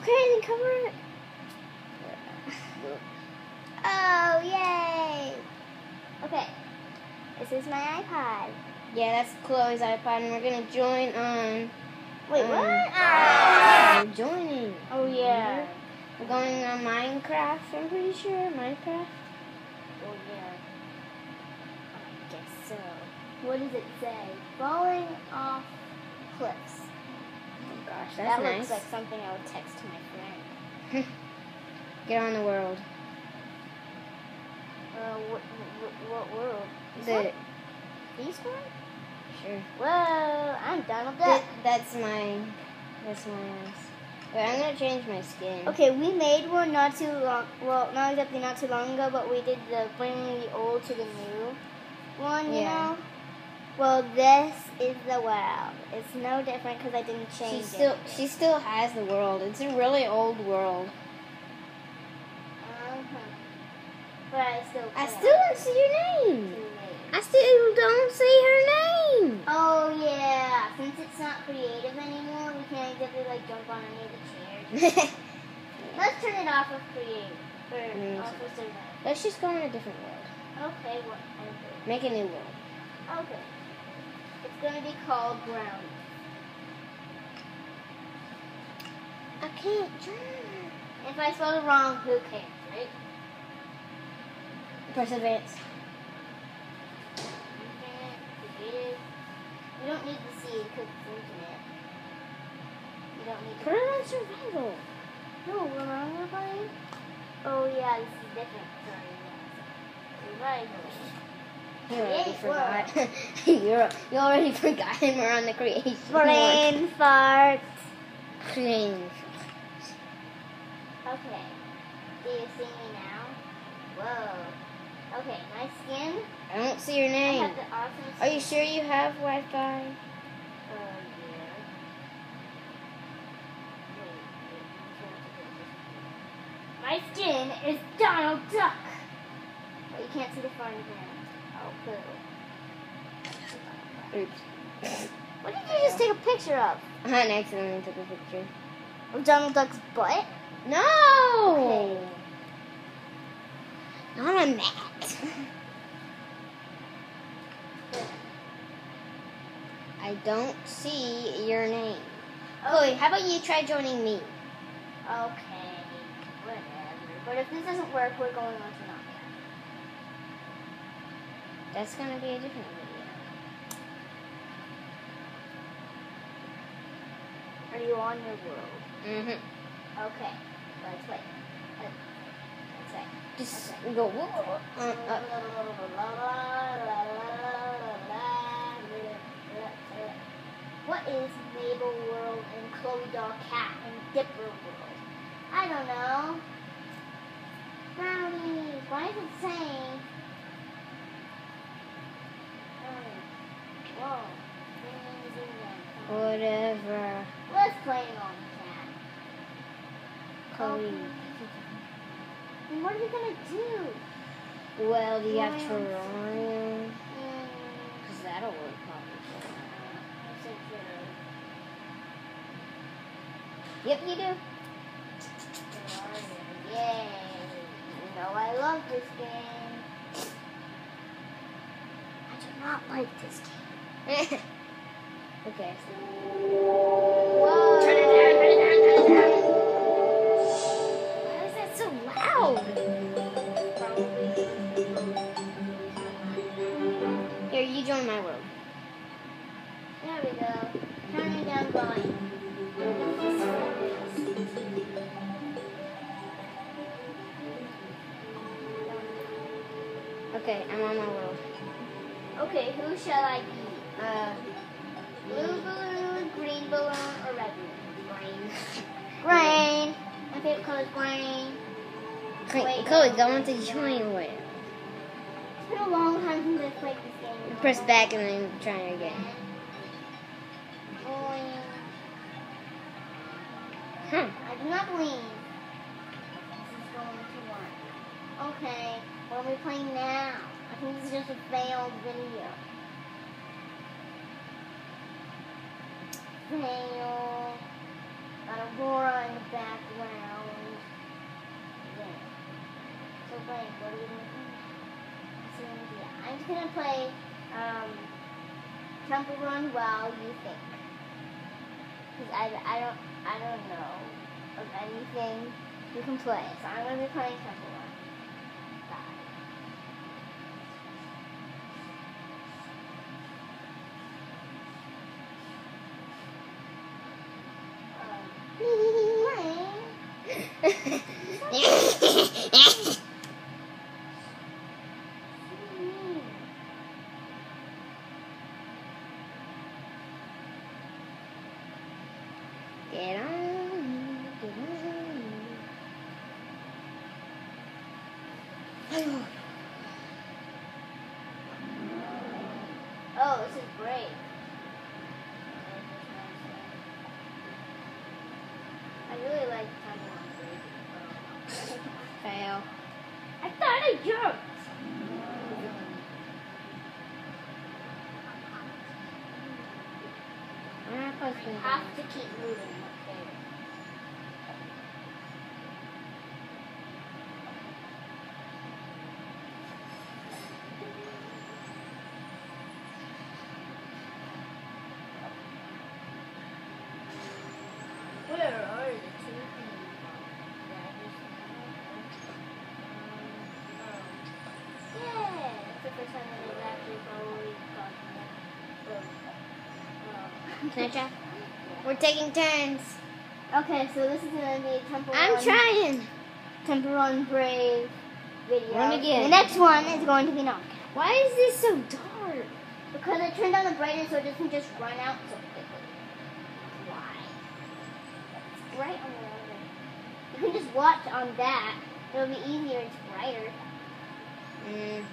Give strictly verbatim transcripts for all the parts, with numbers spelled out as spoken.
Okay, then cover it. Oh, yay! Okay, this is my iPod. Yeah, that's Chloe's iPod, and we're gonna join on. Wait, um, what? Ah! We're joining. Oh, yeah. We're going on Minecraft, I'm pretty sure. Minecraft. Oh, yeah. I guess so. What does it say? Falling off cliffs. Oh gosh, that's that nice. looks like something I would text to my friend. Get on the world. Uh, what, what, what world? This The, one? This one? sure. Whoa, I'm Donald Duck. Th- that's my, that's my ass. Wait, I'm gonna change my skin. Okay, we made one not too long, well, not exactly not too long ago, but we did the bringing the old to the new one, you Yeah. know? Well, this is the world. It's no different because I didn't She change still, it. she still has the world. It's a really old world. Uh-huh. But I still I can. still don't see your name. Too late. I still don't see her name. Oh, yeah. Since it's not creative anymore, we can't exactly, like, jump on any of the chairs. Let's turn it off of creative. Or Mm. off of survival. Let's just go in a different world. Okay, whatever. Make a new world. Okay. It's going to be called Ground. I can't jump. If I spell it wrong, who cares, right? Press advance. Infinite, creative. You don't need the seed because it's infinite. You don't need to. Put it on survival. No, we're on the plane. Oh, yeah, this is different. Sorry, yeah. Survival. You already Create forgot. You're, you already forgot and we're on the creation Brain fart. Creation. Okay. Do you see me now? Whoa. Okay, my skin. I don't see your I name. have the awesome Are you skin. sure you have Wi-Fi? Uh, yeah. Wait, wait, my skin is Donald Duck. But you can't see the front of him. Oh, cool. Oops. What did you just take a picture of? I accidentally took a picture. Of Donald Duck's butt? No! Okay. Not on that. I don't see your name. Chloe, how about you try joining me? Okay, whatever. But if this doesn't work, we're going on to not. That's gonna be a different video. Are you on your world? Mm-hmm. Okay, let's wait. Uh, Let's wait. Just Okay. go. whoop, whoop, uh, uh. What is Mabel World and Chloe Dog Cat and Dipper World? I don't know. Brownies. Why is it saying? Oh, whoa. Whatever. Let's play it on cat. Chloe. Okay. And what are we gonna do? Well, do you have Lions. terrarium? Mm, Because that'll work probably. I said terrarium. Yep, you do. Terrarium. Yay! You know I love this game. I do not like this game. Okay. Whoa! Turn it down, turn it down, turn it down. Why is that so loud? Here, you join my world. There we go. Turning down volume. Okay, I'm on my world. Okay, who shall I be? Uh, Blue balloon, green balloon, or red balloon? green. Green. My favorite color is green. Chloe, Wait, Chloe, no. go into join world. It's been a long time since I've played this game. Press back and then try it again. Boing. Huh. I do not believe this is going to work. Okay, what are we playing now? I think this is just a failed video. Fail. Got Aurora in the background. Yeah. So, Blake, what are we going to do? I'm just going to play um, Temple Run while you think. Because I, I, don't, I don't know of anything you can play. So I'm going to be playing Temple Run. Bye. Get on, get on. Oh, this is great. I really like Temple Run. Fail. I thought I jumped. I have to keep moving. Okay. Where are the two things? Yeah, it's the first time that I've actually probably gotten it. Can I try? We're taking turns. Okay, so this is going to be a Temple I'm Run. trying. Temple Run Brave video. Run again. The next one is going to be Knockout. Why is this so dark? Because I turned down the brightness so it doesn't just run out so quickly. Why? It's bright on the other. You can just watch on that. It'll be easier. It's brighter. Mm.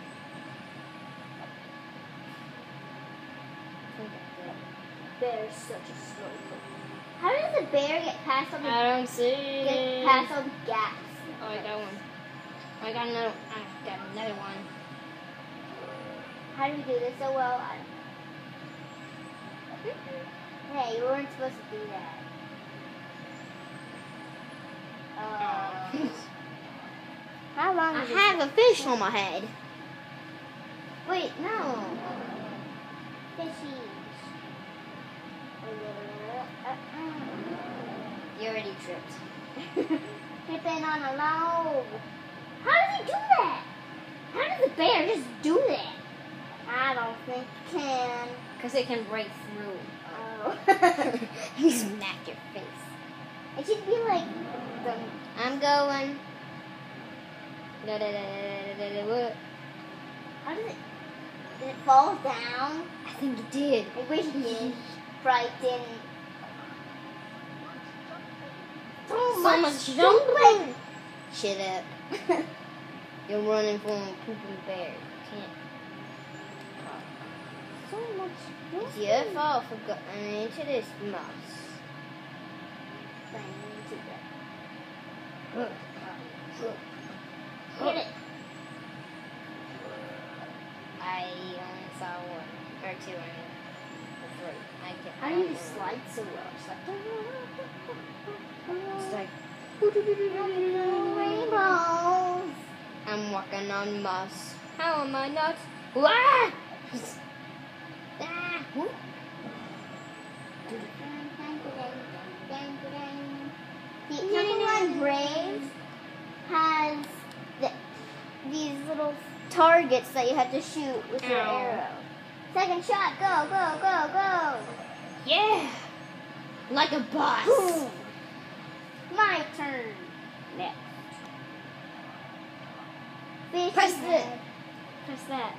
Bear's such a slow cook. How does the bear get past all the I don't see. get past all the gas? Oh, I got one. I got another. I got another one. How do we do this so well? I don't know. Hey, you weren't supposed to do that. Uh, how long? I is have it? a fish on my head. Wait, no. Fishies. You already tripped. Tripping on a log. How does he do that? How does the bear just do that? I don't think it can. Because it can break through. Oh. You smack your face. It should be like the. I'm going. Da, da, da, da, da, da, da. How does it? Did it fall down? I think it did. I wish it did. Right, didn't. So, So much, much jumping. jumping. Shut up. You're running from a pooping bear. Can't. So much jumping. It's your fault for going into this mouse. Get it. I only saw one or two. I mean, or three. I can't. How do you slide so well? It's like, It's like rainbows. I'm walking on moss. How am I not? Wah! Ah! Whoop. The Temple Run Brave has the, these little targets that you have to shoot with your Ow. arrow. Second shot, go, go, go, go. Yeah! Like a boss. Boom. My turn. Next. Fish Press head. Press that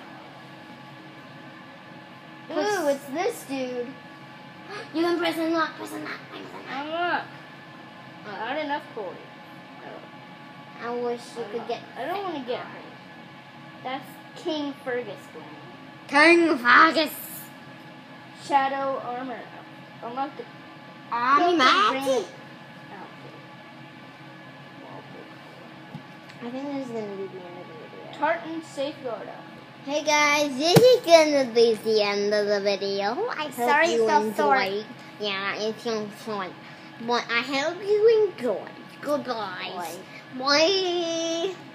there. Ooh, it's this dude. You can press and lock, press and lock, press and lock. Unlock. Not enough coins. I wish you could get. I don't want to get hurt. That's King Fergus playing. King Fergus. Shadow armor. Unlock the Army Magic. Magic. outfit. I think this is going to be the end of the video. Tartan safeguard outfit. Hey guys, this is going to be the end of the video. I Sorry hope you it felt enjoyed. sorry. Yeah, it feels like. Well, I hope you enjoyed. Goodbye. Bye. Bye.